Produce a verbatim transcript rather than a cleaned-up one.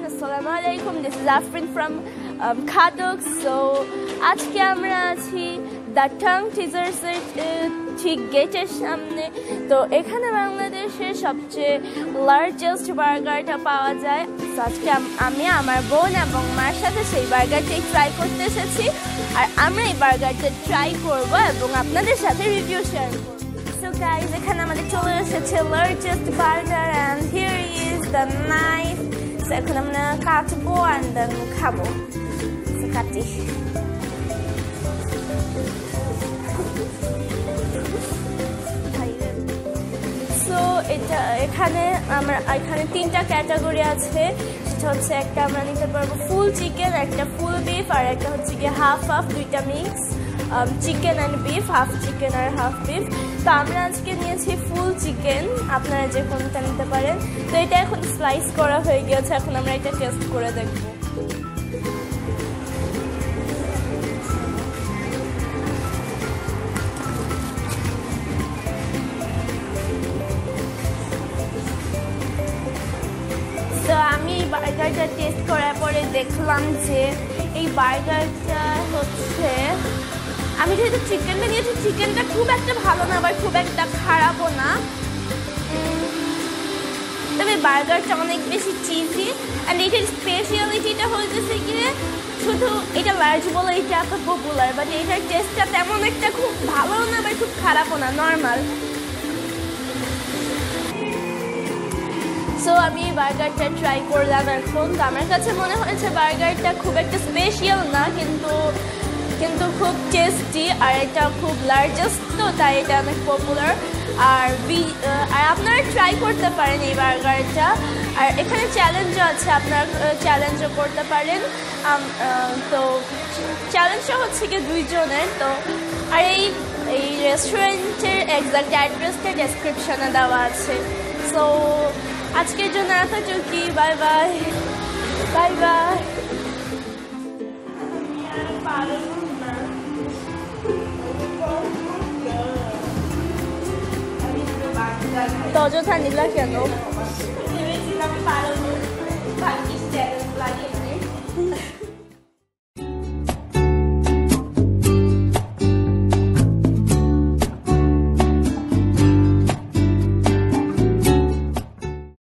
Assalamu alaikum. This is Afrin from um, Khatuk. So, আজকে আমরা আছি দ্য টাং টিজার্স এর ঠিক গেটের সামনে। তো এখানে বাংলাদেশের সবচেয়ে লার্জেস্ট বার্গারটা পাওয়া যায়। তো আজকে আমি আমার বোন এবং মার সাথে সেই বার্গারটাই ট্রাই করতে এসেছি, আর আমরা এই বার্গারটা ট্রাই করব এবং আপনাদের সাথে রিভিউ শেয়ার করব। So guys, এখানে আমাদের চলে এসেছে largest burger and here is the knife. So এখন আমরা কাটবো and then খাবো। So কাটি। So এটা এখানে আমরা এখানে তিনটা ক্যাটাগরি আছে। সেটা হচ্ছে একটা আমরা নিতে পারবো ফুল চিকেন, একটা ফুল বিফ, আর একটা হচ্ছে কি হাফ হাফ, দুইটা mix chicken and beef, half chicken আর হাফ বিফ। তো আমরা আজকে নিয়েছি ফুল চিকেন, আপনারা যে কোনটা নিতে পারেন। তো এটা এখন স্লাইস করা হয়ে গিয়েছে, এখন আমরা এটা টেস্ট করে দেখবো। তো আমি এই বার্গারটা টেস্ট করার পরে দেখলাম যে এই বার্গারটা হচ্ছে, আমি যেহেতু চিকেনটা নিয়েছি, চিকেনটা খুব একটা ভালো না আবার খুব একটা খারাপও না, তবে বার্গারটা অনেক বেশি চিজি। অ্যান্ড এটার স্পেশালিটিটা হয়েছে গিয়ে শুধু এটা লার্জ বলে এটা এত পপুলার, বাট এটার টেস্টটা তেমন একটা খুব ভালো না আবার খুব খারাপও না, নর্মাল। সো আমি এই বার্গারটা ট্রাই করলাম এখন। তো আমার কাছে মনে হয়েছে বার্গারটা খুব একটা স্পেশাল না, কিন্তু কিন্তু খুব টেস্টি, আর এটা খুব লার্জেস্ট, তো তাই এটা অনেক পপুলার। আর বি আর আপনারা ট্রাই করতে পারেন এই বার্গারটা। আর এখানে চ্যালেঞ্জও আছে, আপনারা চ্যালেঞ্জও করতে পারেন। তো চ্যালেঞ্জটা হচ্ছে কি দুইজনের। তো আর এই এই রেস্টুরেন্টের এক্সাক্ট অ্যাড্রেসটা ডেসক্রিপশনে দেওয়া আছে। সো আজকের জন্য এতটুকুই। Bye bye bye bye. তো অযথা নিলা কেন?